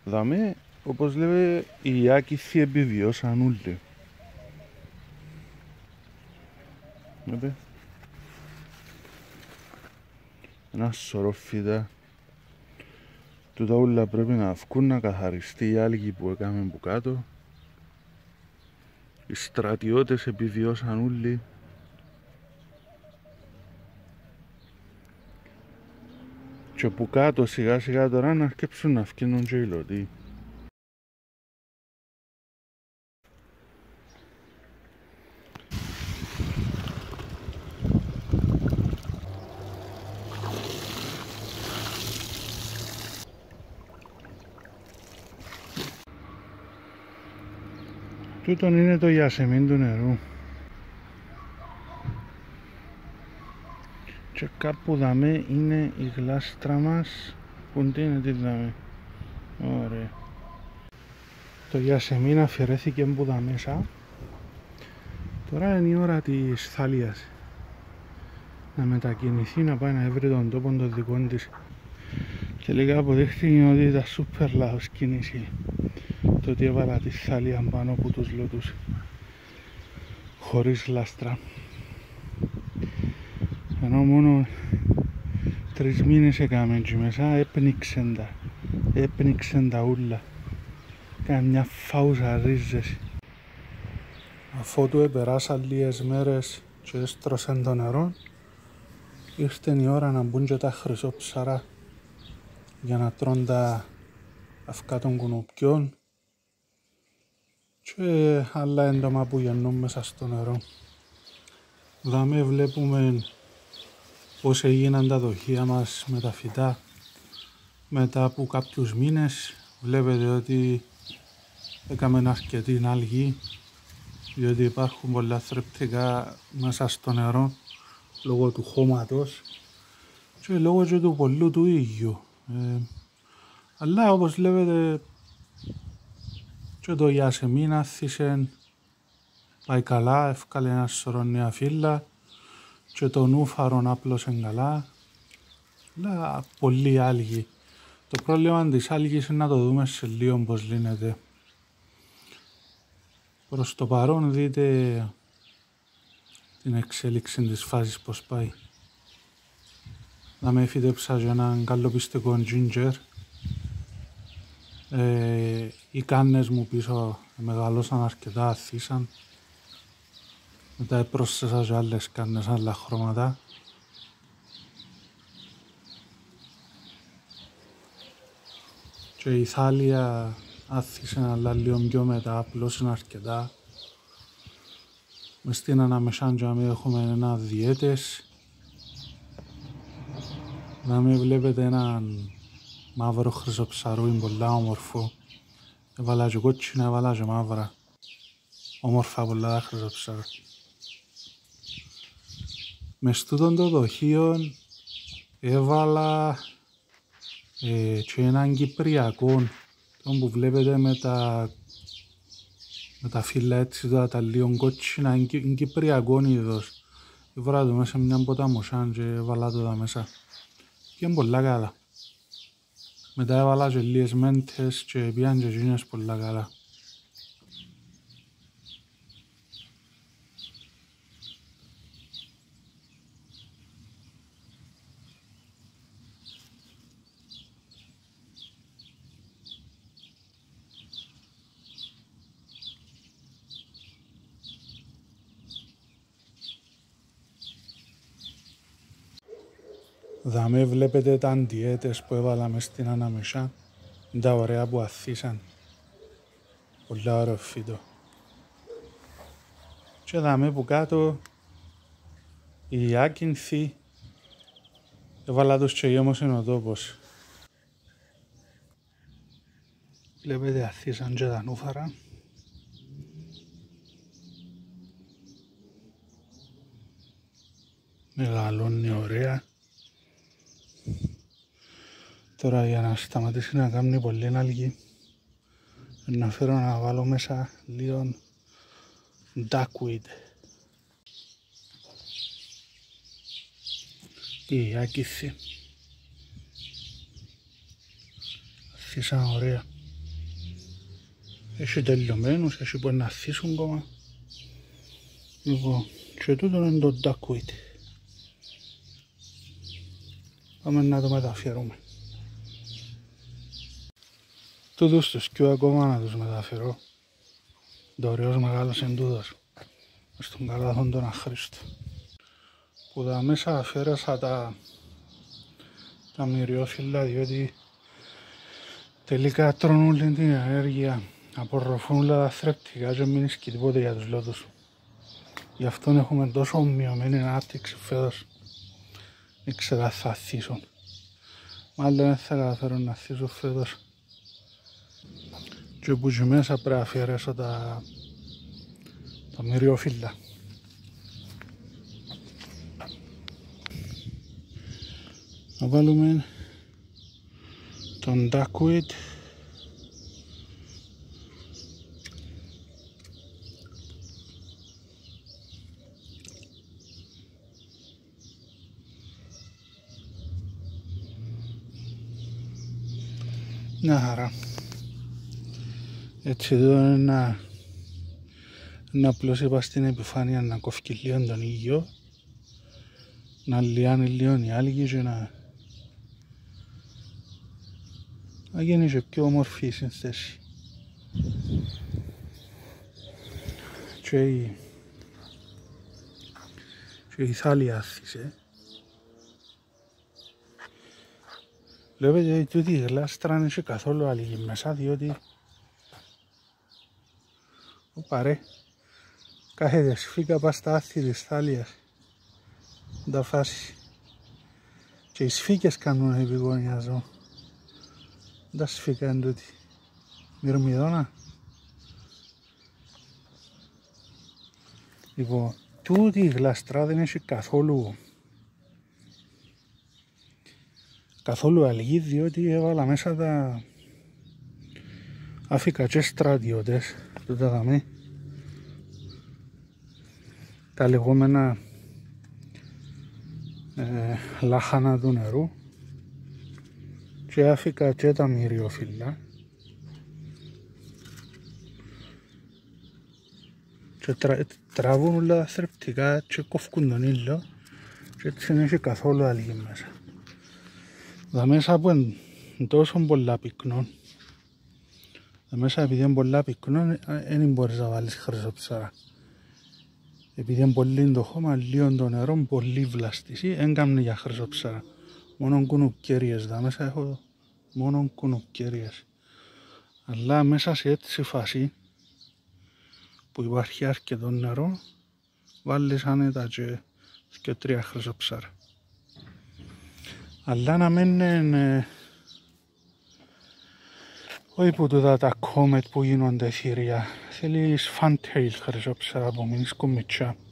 Δαμέ, όπως λέμε, οι άκηθοι επιβιώσαν όλοι. Βλέπε. Ένα σωρό φύτα. Τούτα όλα πρέπει να βγουν, να καθαριστεί η άλγη που έκαμε που κάτω. Οι στρατιώτες επιβιώσαν όλοι. Και που κάτω σιγά σιγά τώρα να αρκέψουν να φκίνουν και οι λωτοί. Τούτον είναι το γιασεμίν του νερού. Και κάπου δαμέ είναι η γλάστρα μας. Πού είναι τι δαμέ. Ωραία. Το γιασεμίν αφαιρέθηκε που δα μέσα. Τώρα είναι η ώρα της Θάλιας να μετακινηθεί, να πάει να βρει τον τόπο των δικών της. Τελικά αποδείχθηκε ότι ήταν σούπερ λάθος κίνηση το ότι έβαλα τη Θάλια πάνω από τους λότους χωρίς λάστρα, ενώ μόνο 3 μήνες έκαμε εκεί μέσα. Έπνιξεν τα ούλα, έκανε μια φάουσα ρίζες. Αφού του επεράσαν λίγες μέρες και έστρωσαν το νερό, ήρθε η ώρα να μπουν και τα χρυσόψαρα για να τρώνε τα αυκά των κουνουπιών και άλλα έντομα που γεννούν μέσα στο νερό. Δάμε βλέπουμε πως έγιναν τα δοχεία μας με τα φυτά μετά από κάποιους μήνες. Βλέπετε ότι έκαμε αρκετή άλγη, διότι υπάρχουν πολλά θρεπτικά μέσα στο νερό λόγω του χώματος και λόγω και του πολλού του ήλιου. Αλλά όπως βλέπετε και το γιασεμίν άθισεν, πάει καλά, έφκαλε ένα σωρό νέα φύλλα και το νούφαρον άπλωσεν καλά. Αλλά πολύ άλγη. Το πρόβλημα της άλγης είναι να το δούμε σε λίγο πως λύνεται. Προς το παρόν δείτε την εξέλιξη της φάσης πως πάει. Να με φύτεψα για έναν καλοπιστικό ginger. Οι κάνες μου πίσω μεγαλώσαν αρκετά, αθήσαν. Μετά πρόσθεσα και άλλες κάνες, άλλα χρώματα. Και η Θάλια άθησε αλλά λίγο πιο μετά, απλώς είναι αρκετά. Μες στην αναμεσάντια έχουμε ένα διέτες. Να μην βλέπετε έναν μαύρο χρυσοψαρούι, πολλά όμορφο. Έβαλα και κότσινα, έβαλα και μαύρα. Όμορφα πολλά τα χρυσοψαρά. Μες τούτον το δοχείο έβαλα και έναν κυπριακό, τον που βλέπετε με τα φύλλα έτσι τώρα τα λίγο κότσινα, είναι κυπριακό είδος. Έβαλα το μέσα μια ποταμοσάν και έβαλα το τα μέσα. Και είναι πολλά καλά. Μετά έβαλα και λίγες μέντες και πιάνε και εκείνες πολλά καλά. Δαμέ βλέπετε τα αντιέτες που έβαλα μες στην αναμεσά. Είναι τα ωραία που αθήσαν. Πολλά ωραίο φύτο. Και δαμέ που κάτω οι άκυνθοι έβαλα τους και γέμος είναι ο τόπος. Βλέπετε αθήσαν και τα νούφαρα. Μεγαλώνει ωραία. Τώρα για να σταματήσει να κάνει πολύ άλγη, να φέρω να βάλω μέσα λίγο duckweed. Η άκηθη. Αθήσαν ωραία. Έχει τελειωμένους, έχει που να θύσουν ακόμα. Λοιπόν, και τούτο είναι το duckweed. Πάμε να το μεταφέρουμε. Τούτους τους κοιού ακόμα να τους μεταφέρω. Δωρεός μεγάλος εν τούτος. Στον καλάθον τον αχρήστο. Που τα μέσα αφαίρεσα τα μυριόφυλλα, διότι τελικά τρώνε όλη την ενέργεια, απορροφούν όλα τα θρεπτικά και μην ισχύει τίποτε για τους λότους. Γι' αυτό έχουμε τόσο μειωμένη ανάπτυξη φέτος. Δεν ξέρω αν θα θύσουν. Μάλλον δεν θα καταφέρω να θύσω φέτος. Και που και μέσα πρέπει να αφαιρέσω τα μυριόφυλλα. Να βάλουμε τον duckweed. Μια χαρά. Έτσι εδώ είναι να απλώς είπα στην επιφάνεια να κόφει λίγο τον ήλιο, να λιάνει λίγο η άλγη και να γίνει και πιο όμορφη η σύνθεση. Και η θάλη άθισε. Βλέπετε ότι τούτη η γλάστρα δεν έχει καθόλου άλγη μέσα, διότι πάρε κάθεται σφίκα πας στα άθη της θάλιας. Τα φάση. Και οι σφίκες κάνουν επιγόνιαζο. Τα σφίκα είναι τούτη. Μυρμηδόνα. Λοιπόν, τούτη η γλαστρά δεν έχει καθόλου αλγή, διότι έβαλα μέσα άφηκα και στρατιώτες, τούτα δαμε, τα λεγόμενα λάχανα του νερού, και άφηκα και τα μυριόφυλλα και τραβούν όλα τα θρεπτικά και κόφκουν τον ήλιο και έτσι δεν έχει καθόλου αλγή μέσα. Τα μέσα που είναι τόσο πολλά πυκνό, τα μέσα επειδή είναι πολλά πυκνό δεν μπορείς να βάλεις χρυσοψάρα. Επειδή είναι πολύ το χώμα, λίγο το νερό, πολύ βλαστισή, δεν κάνει για χρυσοψάρα. Μόνο κουνουπκέριες, τα μέσα έχω μόνο κουνουπκέριες. Αλλά μέσα σε έτσι φάση που υπάρχει αρκετό νερό, βάλεις άνετα και 2-3 χρυσοψάρα. Αλλά να μην είναι όχι που τούτα τα κόμετ που γίνονται θηρία. Θέλεις fantail χρυσόψαρα που μην σκουμιτσά.